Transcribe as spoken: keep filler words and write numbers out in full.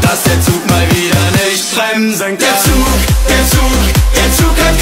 dass der Zug mal wieder nicht bremsen kann. Der Zug, der Zug, der Zug hat